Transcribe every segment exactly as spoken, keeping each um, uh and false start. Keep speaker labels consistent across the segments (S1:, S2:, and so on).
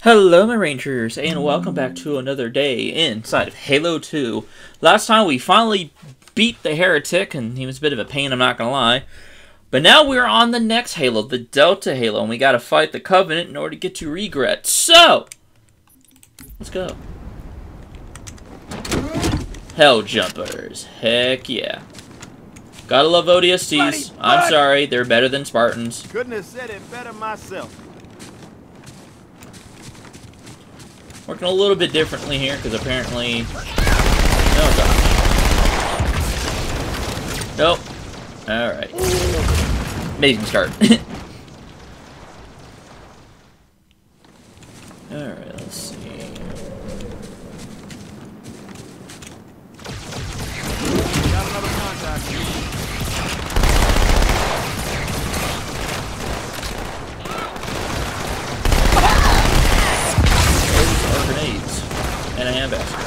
S1: Hello my Rangers, and welcome back to another day inside of Halo two. Last time we finally beat the Heretic, and he was a bit of a pain, I'm not gonna lie. But now we're on the next Halo, the Delta Halo, and we gotta fight the Covenant in order to get to Regret. So, let's go. Hell Jumpers, heck yeah. Gotta love O D S Ts. I'm sorry, they're better than Spartans.
S2: Couldn't have said it better myself.
S1: Working a little bit differently here, because apparently... Oh, God. Nope. Alright. Amazing start. Alright, let's see.
S2: Got another contact.
S1: Grenades and a handbasket.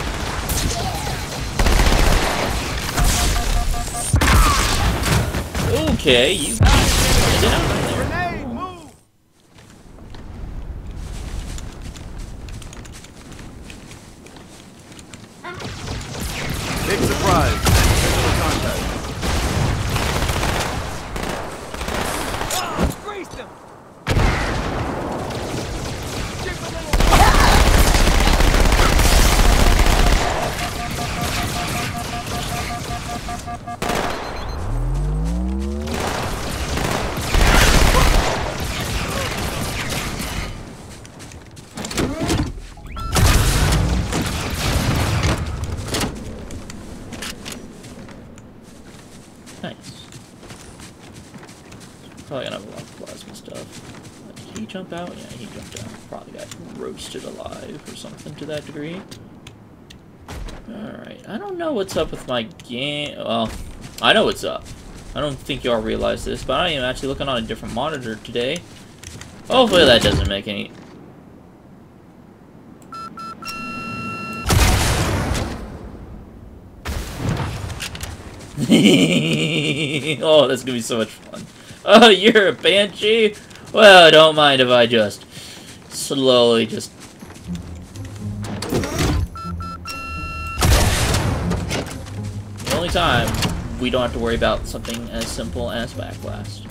S1: Okay, you get down there.
S2: Grenade, move. Big surprise. Another contact. Greased him.
S1: Nice. Probably gonna have a lot of plasma stuff. Did he jump out? Yeah, he jumped out. Probably got roasted alive or something to that degree. Alright, I don't know what's up with my game. Well, I know what's up. I don't think y'all realize this, but I am actually looking on a different monitor today. Hopefully that doesn't make any... Oh, that's gonna be so much fun. Oh, you're a Banshee? Well, don't mind if I just slowly just... The only time we don't have to worry about something as simple as backblast.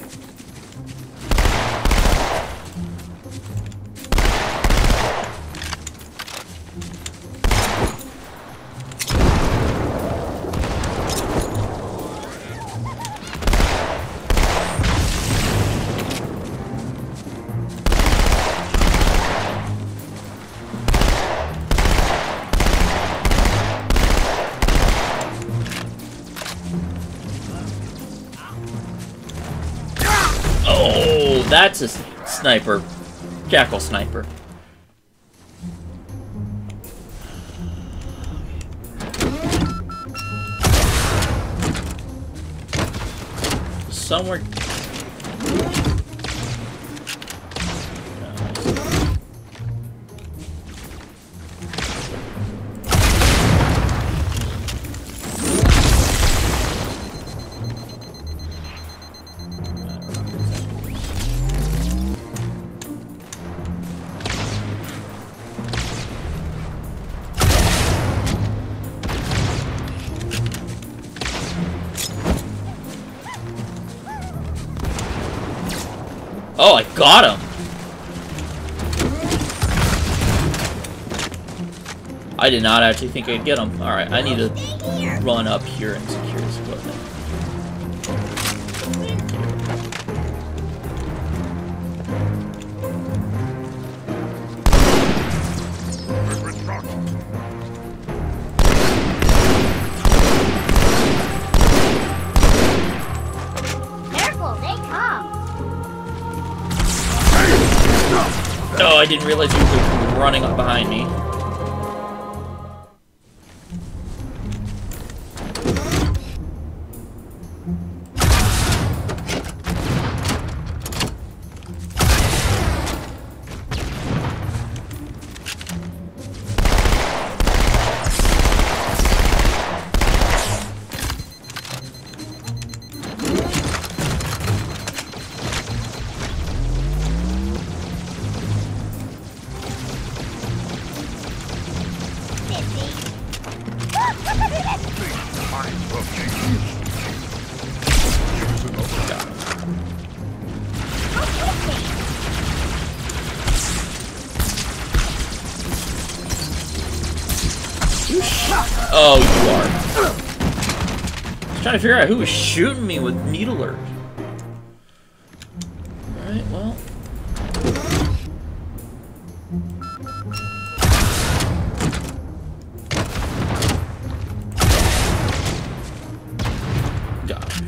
S1: Oh, that's a sniper. Jackal sniper. Somewhere... Oh, I got him! I did not actually think I'd get him. Alright, I need to run up here and secure this equipment. Oh, I didn't realize you were running up behind me. Oh, you are. I was trying to figure out who was shooting me with needler. Alright, well. Gosh.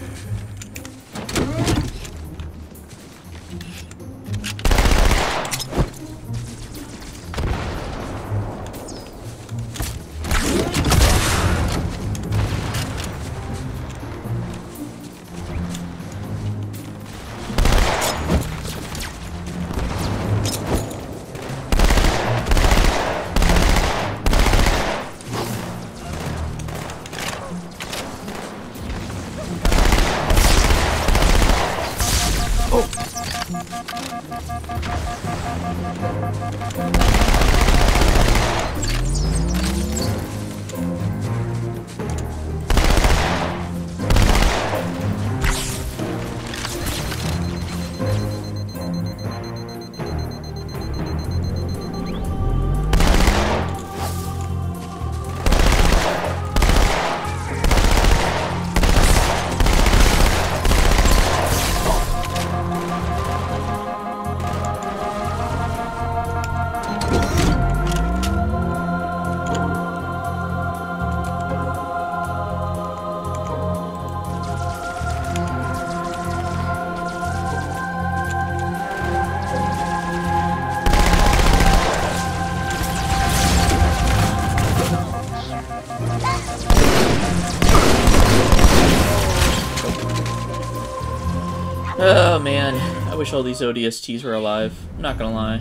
S1: Oh man, I wish all these O D S Ts were alive. I'm not gonna lie.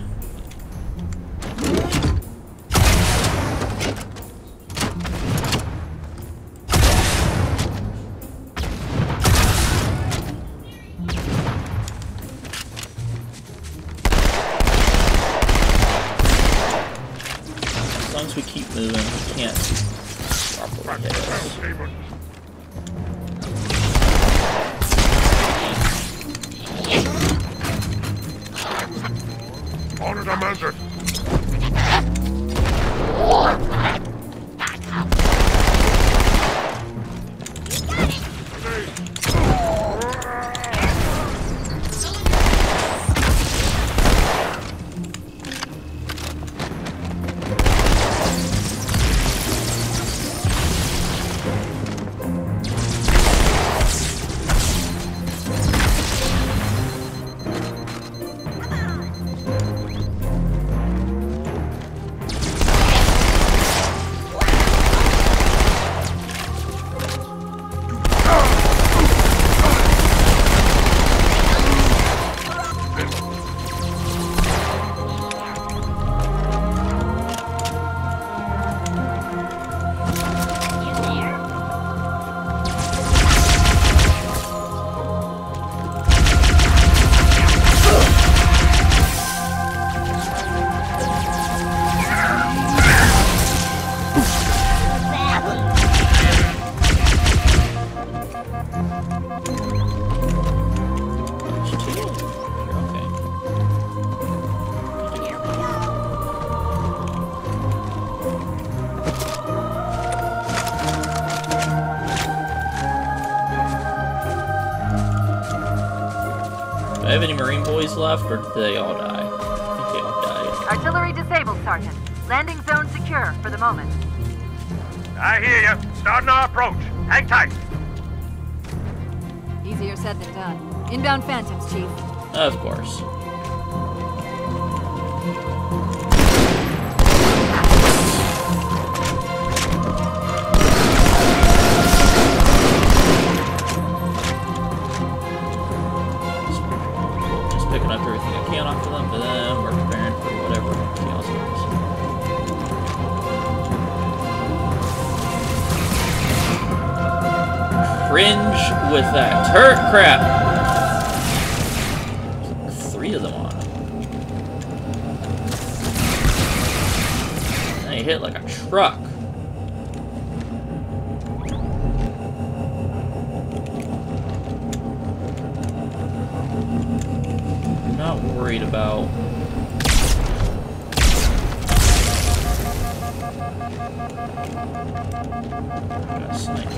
S1: As long as we keep moving, we can't properly hit us.
S3: Order demanded. Do I have any Marine boys left, or did they all die? I think they all died.
S4: Artillery disabled, Sergeant. Landing zone secure for the moment.
S3: I hear you. Starting our approach. Hang tight.
S4: Easier said than done. Inbound Phantoms, Chief.
S1: Of course. Just picking up everything I can off of them, but then we're preparing for whatever chaos comes. Cringe with that turret crap. Three of them on him. And he hit like a truck. worried about. Got a sniper.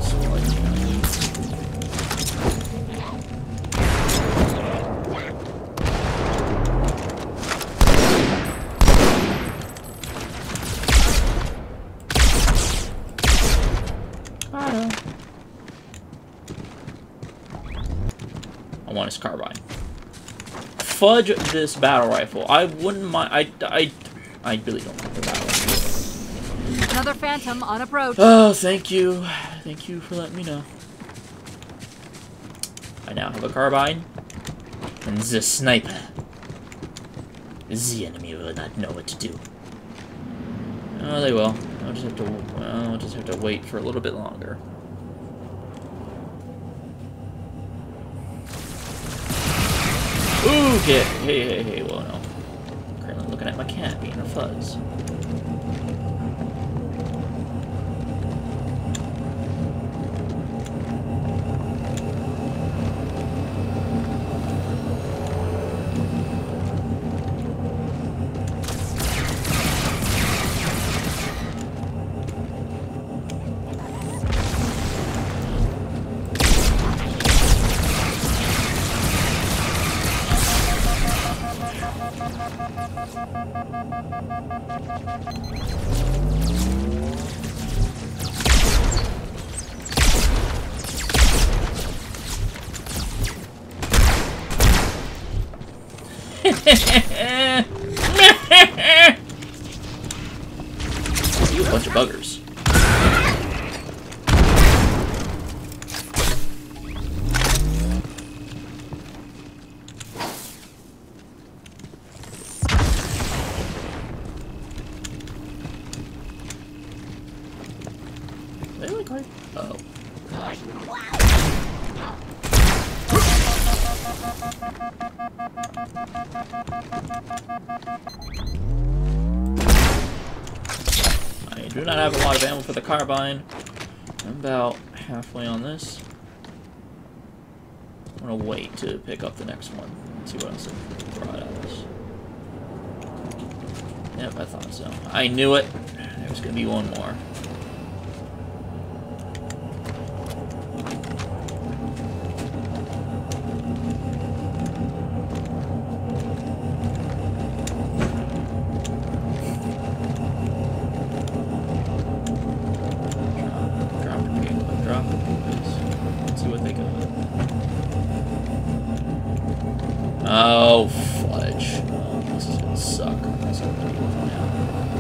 S1: I want his carbine. Fudge this battle rifle. I wouldn't mind. I, I, I really don't like the battle rifle.
S4: Another Phantom on approach.
S1: Oh, thank you. Thank you for letting me know. I now have a carbine. And the sniper. The enemy will not know what to do. Oh, they will. I'll just have to. Well, I'll just have to wait for a little bit longer. Ooh, get. Hey, hey, hey. Well, no. I'm currently looking at my cat being a fuzz. You a bunch of buggers. They look like. Uh oh. I do not have a lot of ammo for the carbine. I'm about halfway on this. I'm gonna wait to pick up the next one. Let's see what else it brought at us. Yep, I thought so. I knew it. There was gonna be one more. Oh, fudge. Oh, this is gonna suck. That's what I'm gonna deal with now.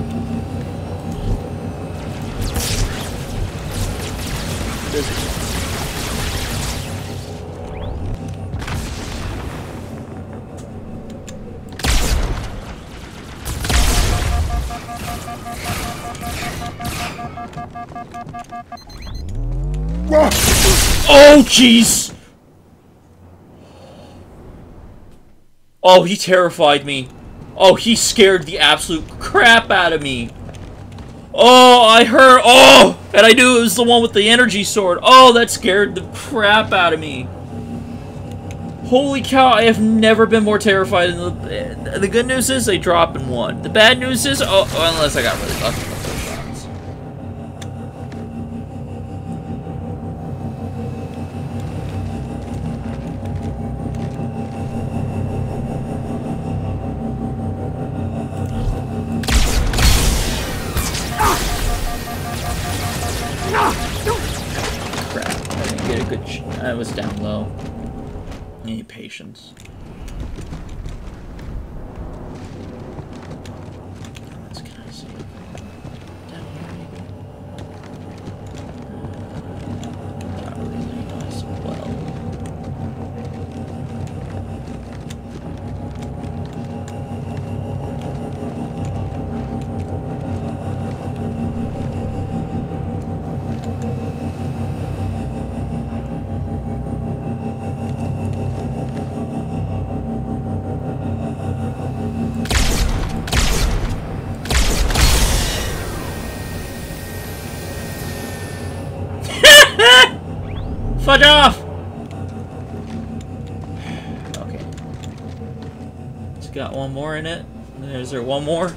S1: Oh, jeez! Oh, he terrified me. Oh, he scared the absolute crap out of me. Oh, I heard. Oh, and I knew it was the one with the energy sword. Oh, that scared the crap out of me. Holy cow, I have never been more terrified. In the, the good news is they drop in one. The bad news is, oh, unless I got really lucky with those shots. Crap, I didn't get a good sh I was down low. Need patience. What else can I see? Down here, maybe? Not really nice. Well. Fudge off! Okay. got one more in it. Is there one more?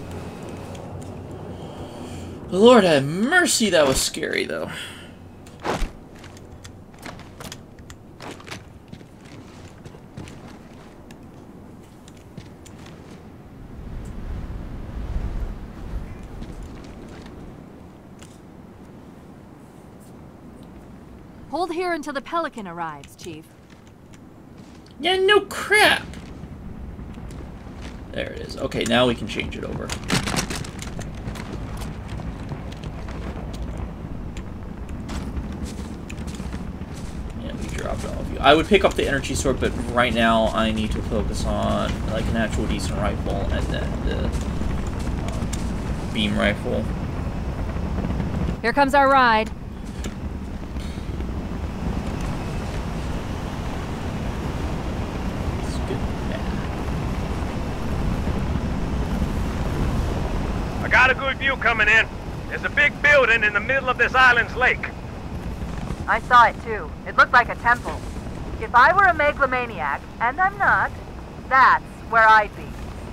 S1: Lord have mercy, that was scary though.
S4: Hold here until the Pelican arrives, Chief.
S1: Yeah, no crap. There it is. Okay, now we can change it over. Yeah, we dropped all of you. I would pick up the energy sword, but right now I need to focus on like an actual decent rifle and then the um, beam rifle.
S4: Here comes our ride.
S2: I got a good view coming in. There's a big building in the middle of this island's lake.
S4: I saw it too. It looked like a temple. If I were a megalomaniac, and I'm not, that's where I'd be.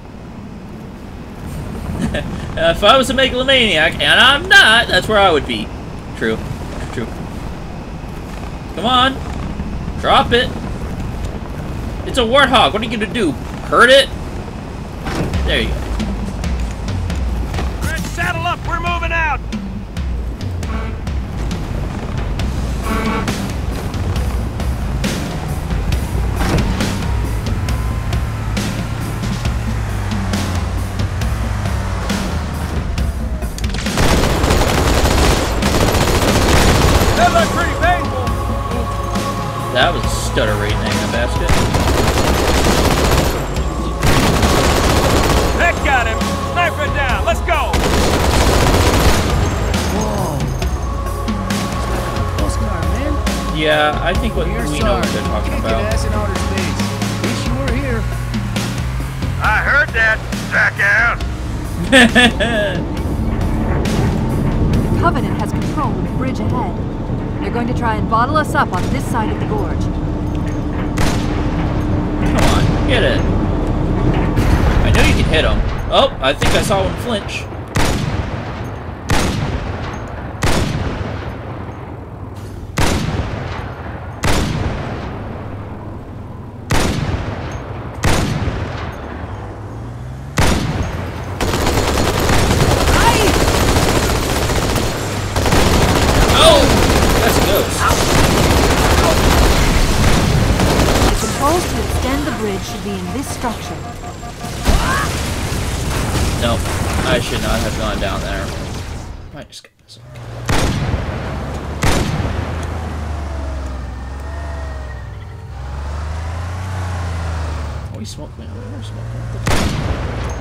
S1: uh, if I was a megalomaniac, and I'm not, that's where I would be. True. True. Come on. Drop it. It's a warthog. What are you gonna do? Hurt it? There you go.
S2: All right, saddle up. We're moving out. That looked pretty painful.
S1: That was a stutter right in that basket.
S2: Heck got him. Sniper down. Let's go.
S5: Whoa. Postcard, man.
S1: Yeah, I think what
S5: You're
S1: we know
S5: sorry.
S1: what they're talking
S5: Kick
S1: about.
S5: ass in outer space. Wish you were here.
S2: I heard that, jackass.
S4: Covenant has control of the bridge ahead. They're going to try and bottle us up on this side of the gorge.
S1: Come on, get it. I know you can hit him. Oh, I think I saw one flinch.
S4: Should be in this structure.
S1: No, I should not have gone down there. Might just get this. Oh, he smoked me. I never smoked.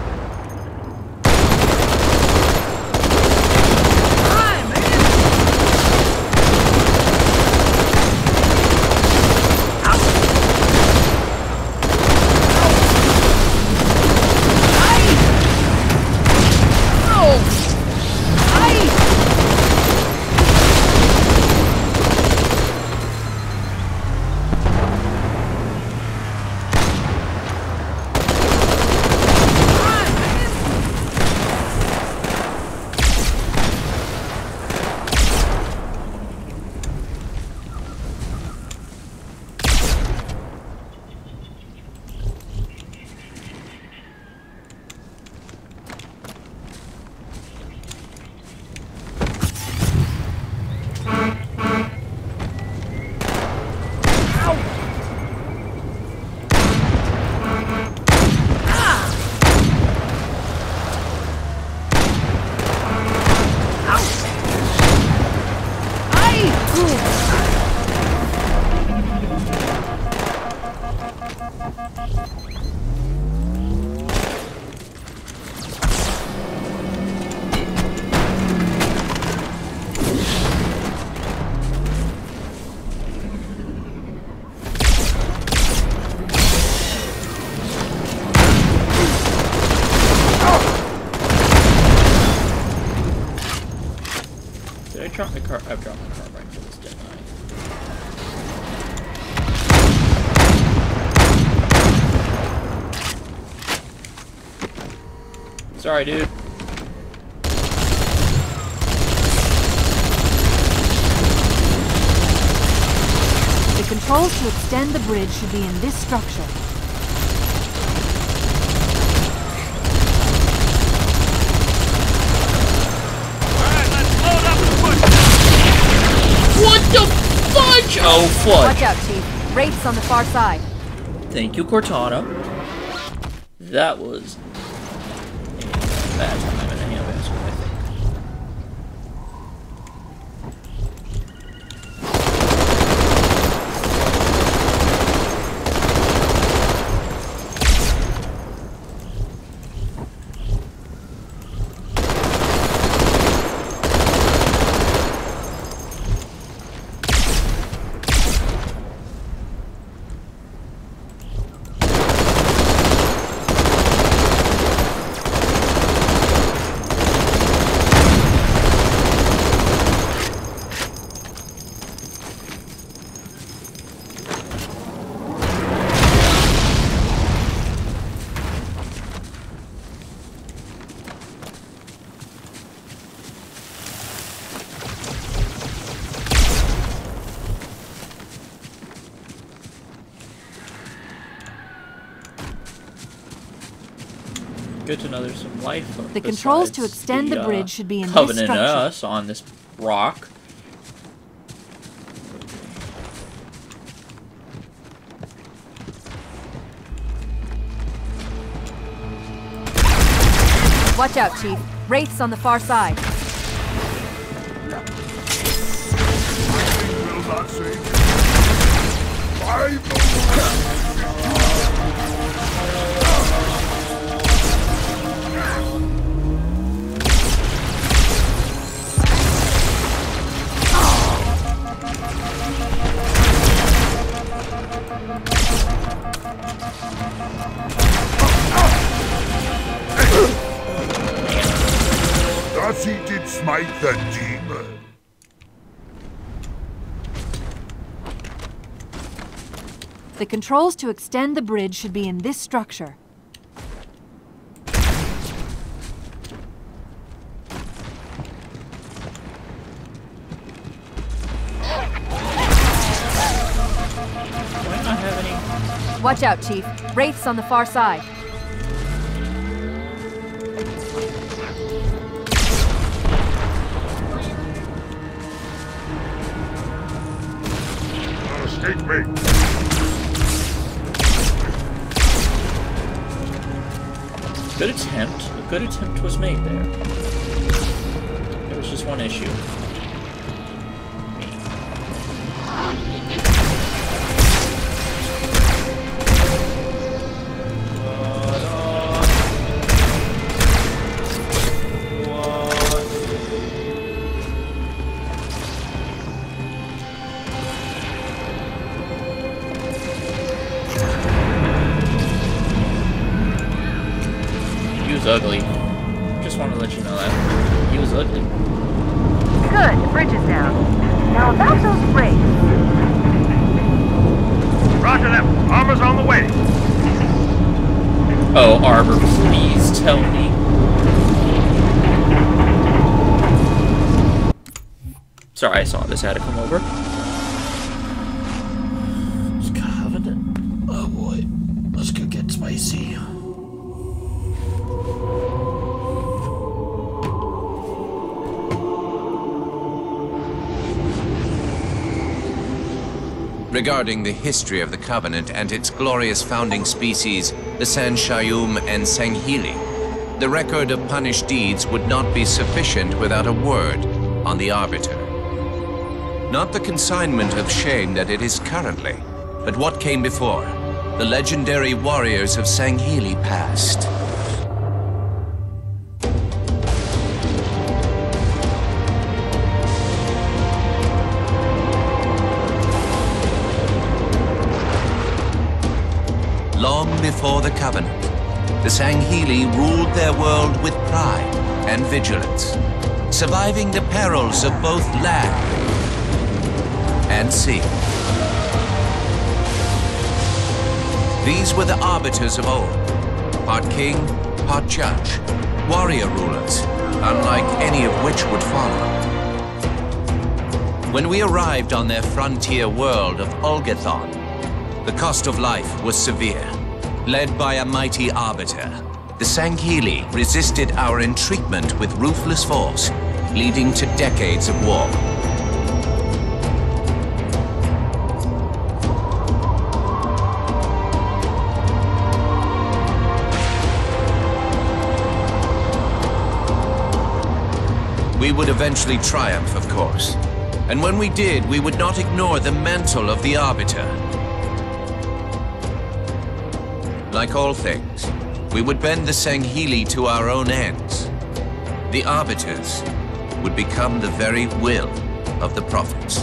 S1: I dropped my car. I've dropped my car right for this, didn't I? Sorry, dude.
S6: The controls to extend the bridge should be in this structure.
S2: Alright, let's load up and push.
S1: What the fudge? Oh, fudge.
S6: Watch out, Chief. Wraiths on the far side.
S1: Thank you, Cortana. That was a bad time in a handbasket, I think. Good to know there's some life.
S6: The controls to
S1: besides
S6: extend the,
S1: uh,
S6: bridge should be in this
S1: Covenant and
S6: structure.
S1: us on this rock.
S6: Watch out, Chief. Wraiths on the far side.
S7: Will not save you. I know. Thus he did smite the demon.
S6: The controls to extend the bridge should be in this structure.
S1: Might not have any.
S6: Watch out, Chief. Wraiths on the far side.
S7: Don't escape me.
S1: Good attempt. A good attempt was made there. There was just one issue. He was ugly. Just want to let you know that. He was ugly.
S4: Good, the bridge is down. Now about those wraiths.
S2: Roger that. Armor's on the way.
S1: Oh, Arbor, please tell me. Sorry, I saw this. I had to come over. It's Covenant. Oh boy. Let's go get spicy.
S8: Regarding the history of the Covenant and its glorious founding species, the San Shayum and Sanghili, the record of punished deeds would not be sufficient without a word on the Arbiter. Not the consignment of shame that it is currently, but what came before, the legendary warriors of Sanghili past. Long before the Covenant, the Sanghili ruled their world with pride and vigilance, surviving the perils of both land and sea. These were the arbiters of old, part king, part judge, warrior rulers, unlike any of which would follow. When we arrived on their frontier world of Olgathon, the cost of life was severe. Led by a mighty arbiter, the Sanghili resisted our entreatment with ruthless force, leading to decades of war. We would eventually triumph, of course. And when we did, we would not ignore the mantle of the Arbiter. Like all things, we would bend the Sanghili to our own ends. The Arbiters would become the very will of the Prophets.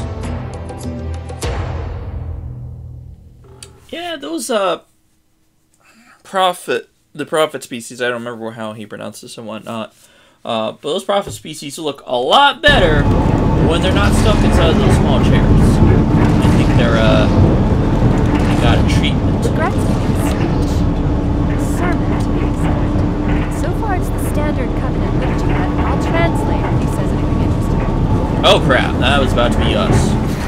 S1: Yeah, those, uh... Prophet... The Prophet species, I don't remember how he pronounced this and whatnot. Uh, but those Prophet species look a lot better when they're not stuck inside those small chairs. I think they're, uh... They got a treatment.
S6: Regrets speech. Sermon, to be exact. So far, it's the standard covenant liturgy, but I'll translate if he says anything interesting.
S1: Oh crap, that was about to be us.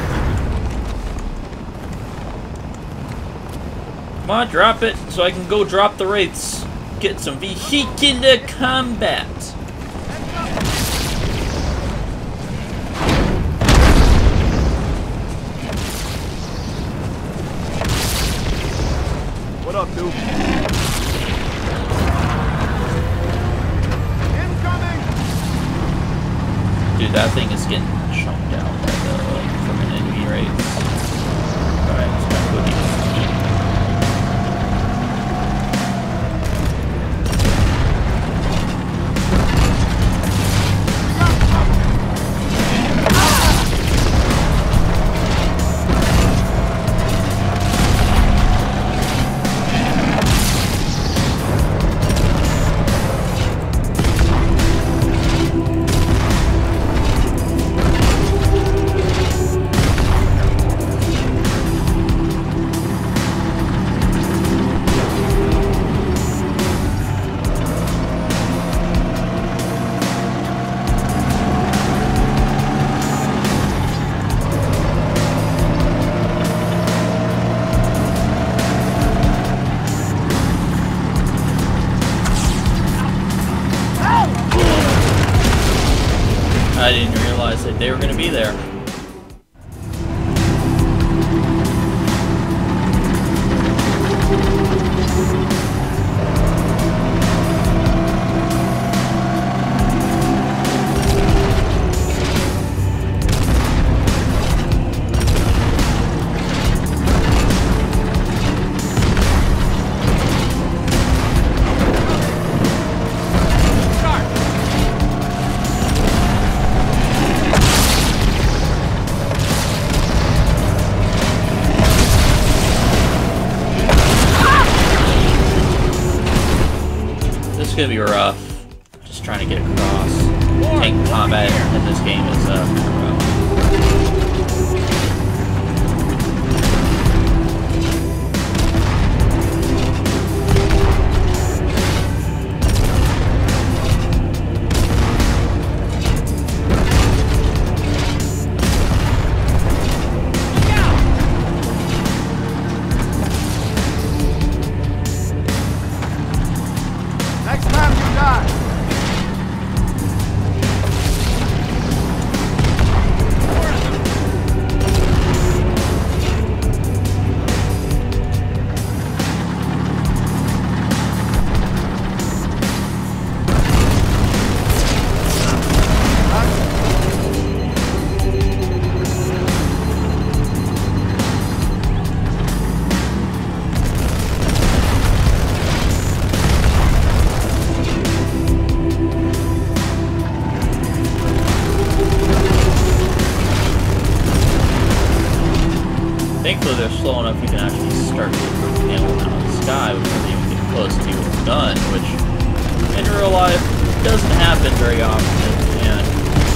S1: Come on, drop it, so I can go drop the wraiths. Get some vehicular combat.
S7: What up, dude? Incoming!
S1: Dude, that thing is getting chunked out by the, from an enemy raid. Alright, let's go to the I didn't realize that they were going to be there. It's gonna be rough. Just trying to get across. Tank combat in this game is uh, kind of rough.
S7: Next time you die!
S1: Thankfully, they're slow enough you can actually start to nail them out of the sky before they even get close to a gun, which in real life doesn't happen very often. And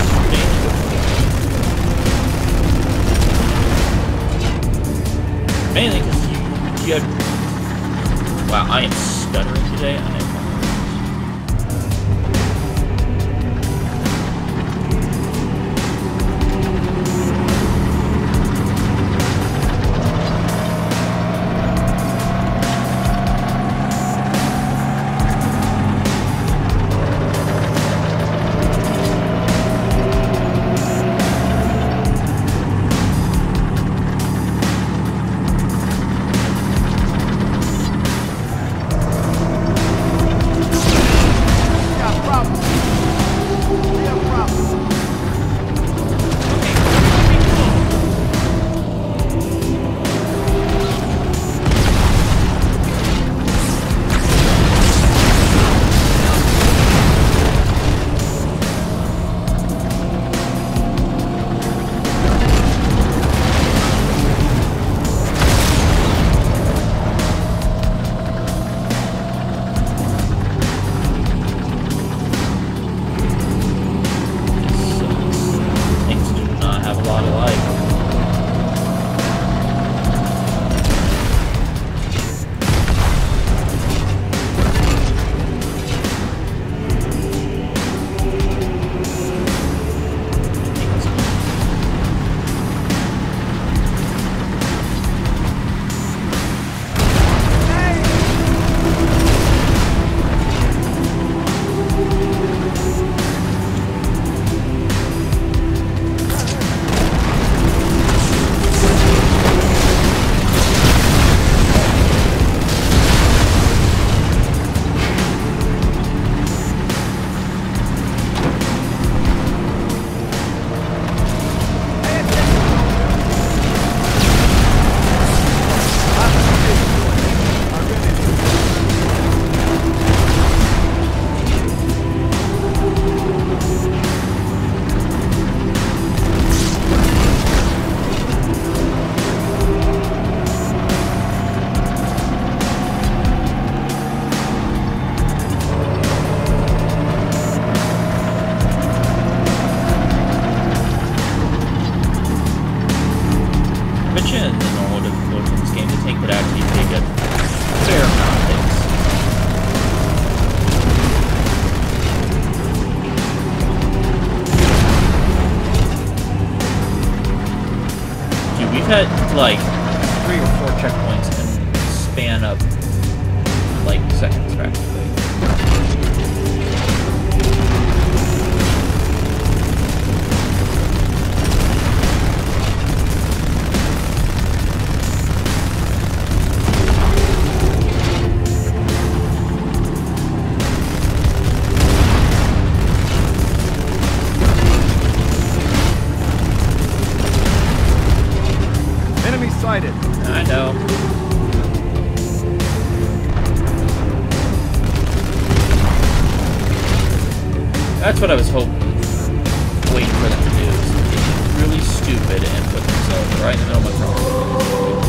S1: mainly because you, you have. Wow, I am stuttering today. I apologize. that, like, three or four checkpoints can span up, like, seconds, practically.
S5: Sighted.
S1: I know. That's what I was hoping, waiting for them to do. Is really stupid and put themselves right in the middle of my problem.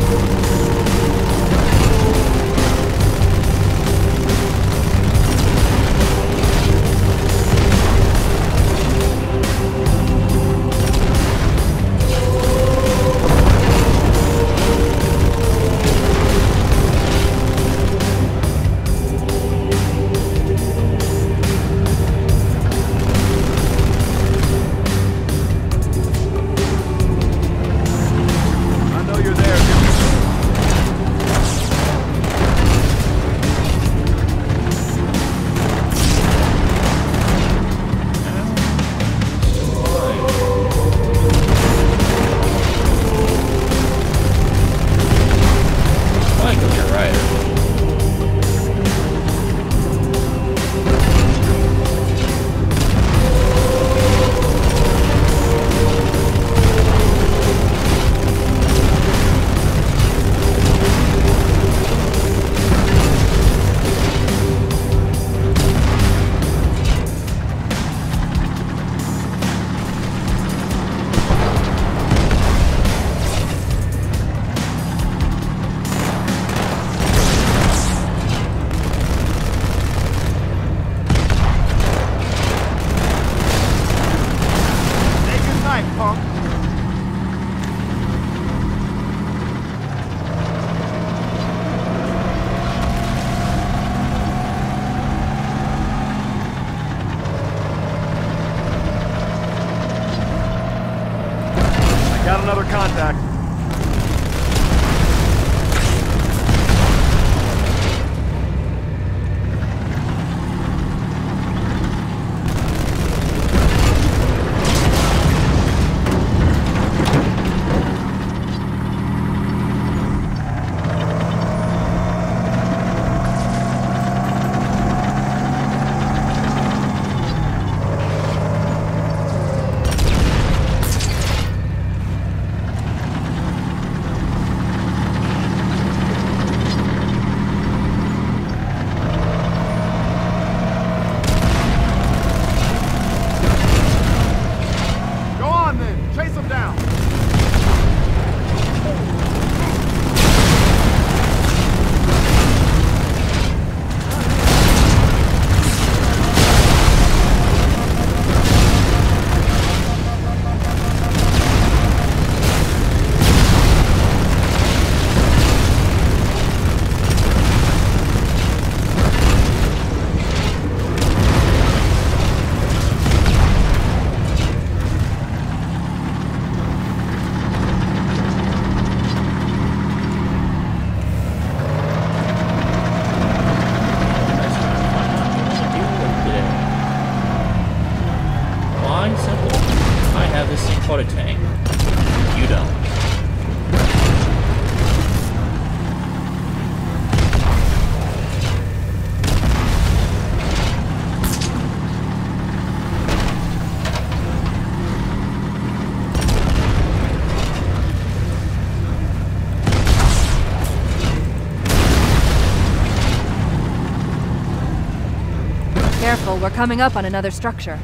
S2: Got another contact.
S1: Water tank. You don't.
S6: Careful, we're coming up on another structure.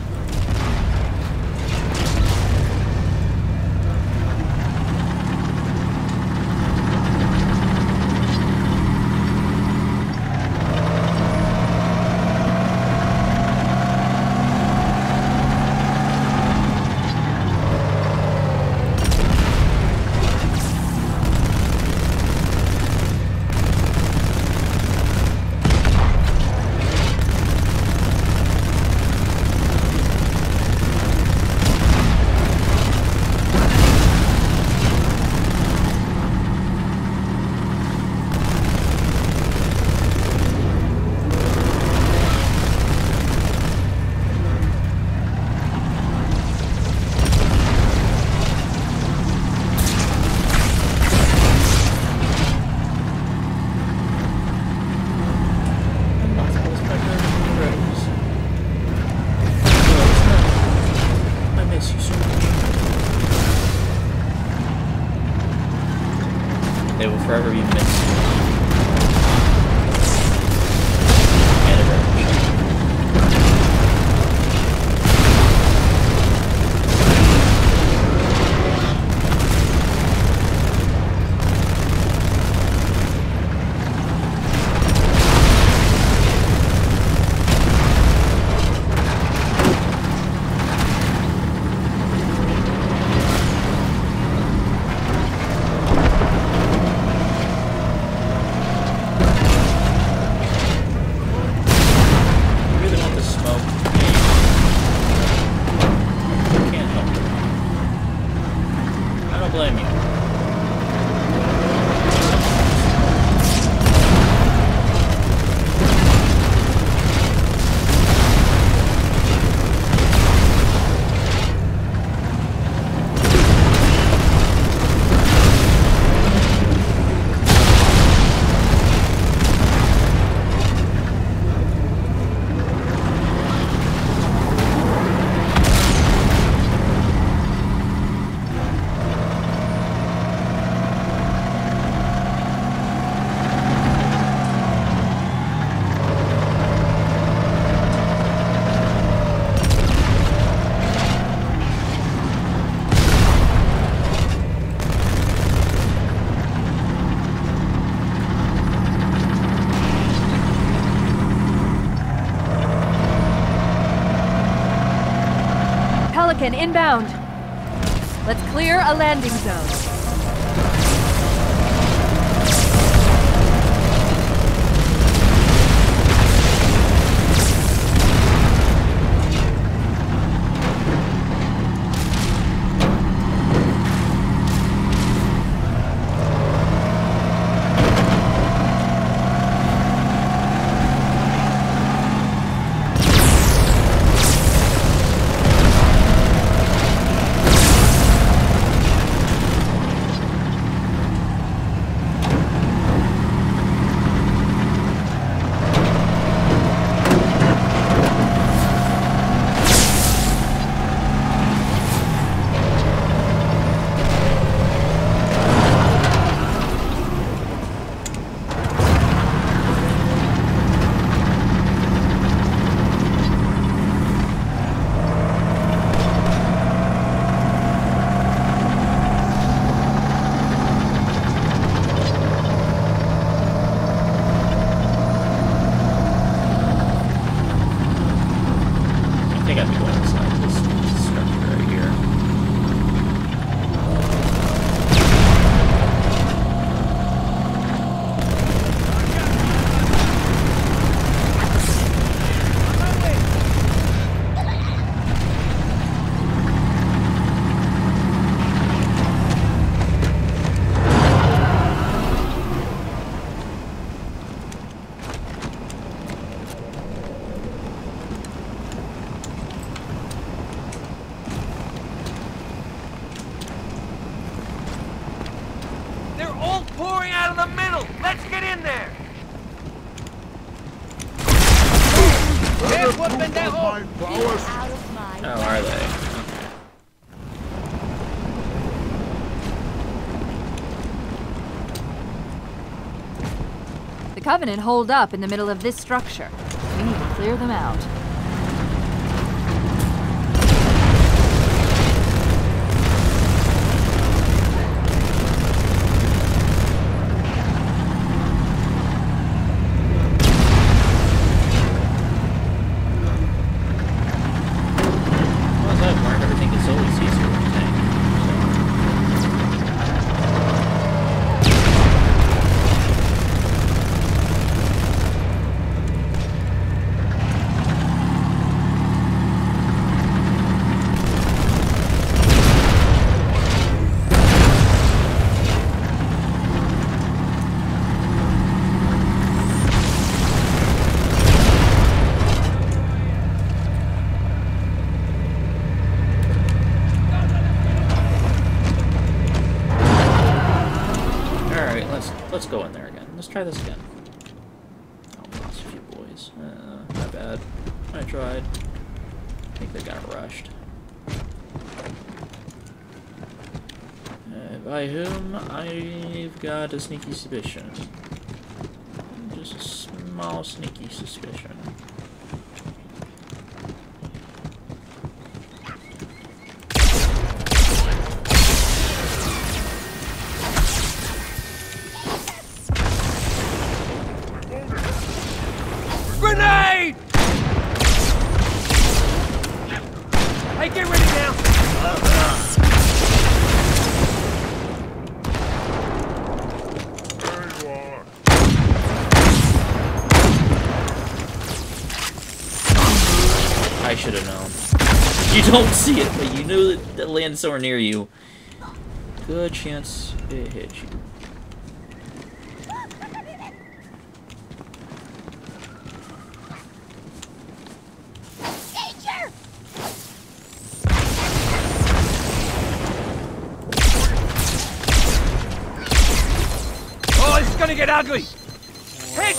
S1: forever be missed. Editor.
S6: Pelican inbound. Let's clear a landing zone.
S2: pouring out of the middle! Let's get in there!
S1: Oh, are they?
S6: The Covenant holed up in the middle of this structure. We need to clear them out.
S1: Let's go in there again. Let's try this again. Oh, lost a few boys. Uh, my bad. I tried. I think they got rushed. Uh, if By whom I've got a sneaky suspicion. Just a small sneaky suspicion.
S2: Grenade! Hey, get ready now!
S7: There you are.
S1: I should have known. You don't see it, but you knew that it landed somewhere near you. Good chance it hit you.
S2: Oh, this is gonna get ugly! Hit!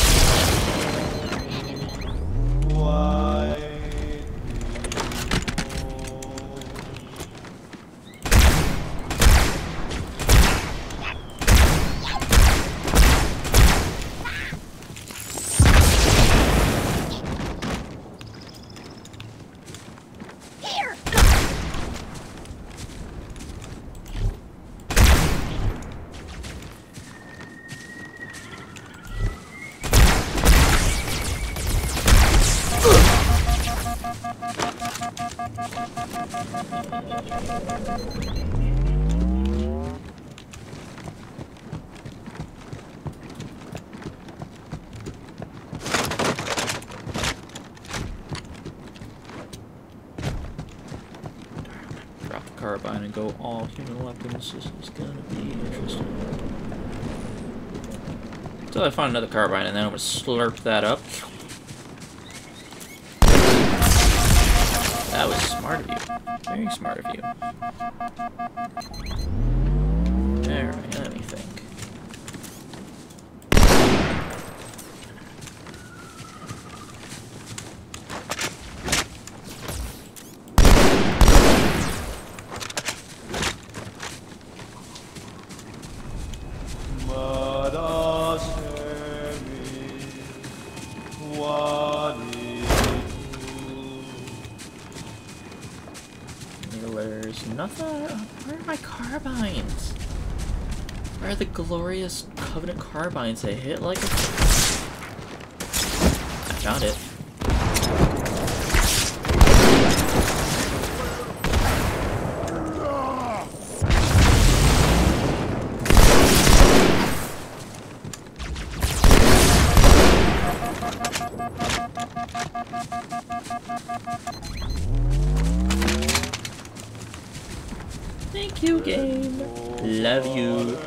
S1: Drop the carbine and go all human weapons. This is gonna be interesting. Until I find another carbine, and then I'm gonna slurp that up. That was smart of you. Very smart of you. Alright, let me think. There's nothing. Where are my carbines? Where are the glorious Covenant carbines that hit like a... I found it. Thank you, game. Love you.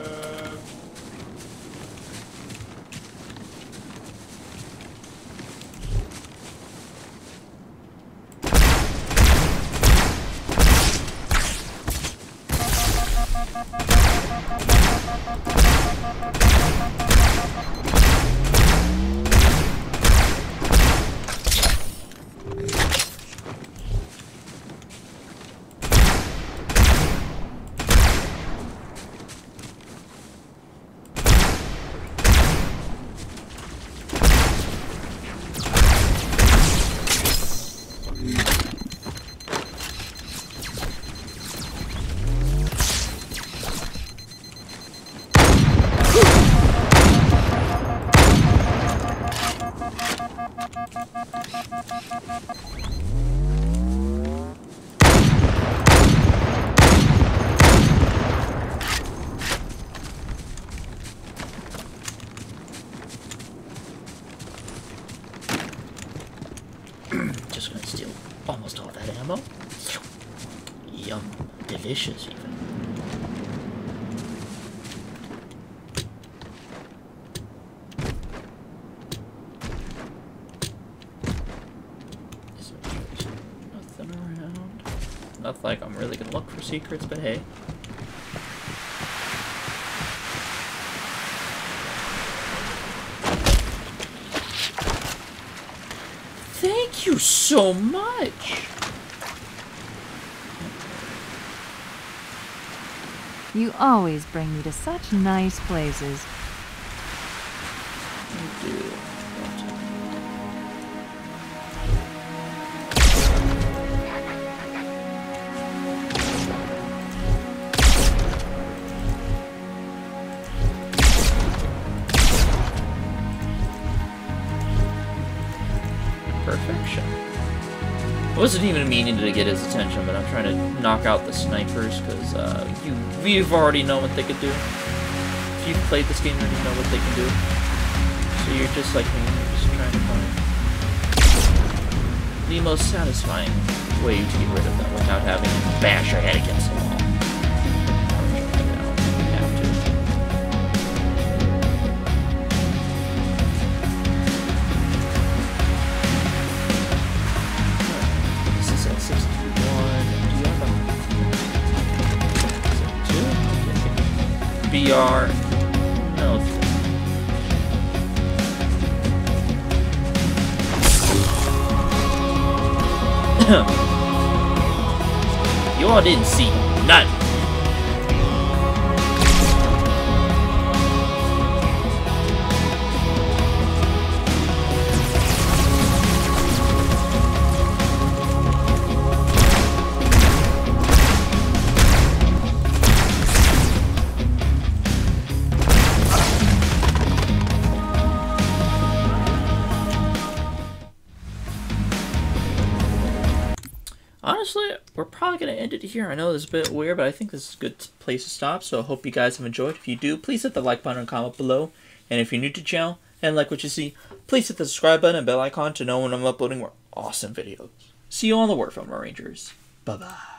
S1: Just gonna steal almost all that ammo. Yum. Delicious, even. Is there nothing around? Not like I'm really gonna look for secrets, but hey. Thank you so much.
S4: You always bring me to such nice places.
S1: You do. Perfection. I wasn't even meaning to get his attention, but I'm trying to knock out the snipers because uh, you we've already known what they could do. If you've played this game, you already know what they can do. So you're just like me, you're just trying to find the most satisfying way to get rid of them without having to bash your head against the wall. B R. No. You all didn't see nothing. Honestly, we're probably going to end it here. I know this is a bit weird, but I think this is a good place to stop. So I hope you guys have enjoyed. If you do, please hit the like button and comment below. And if you're new to the channel and like what you see, please hit the subscribe button and bell icon to know when I'm uploading more awesome videos. See you on the Warframe Rangers. Bye-bye.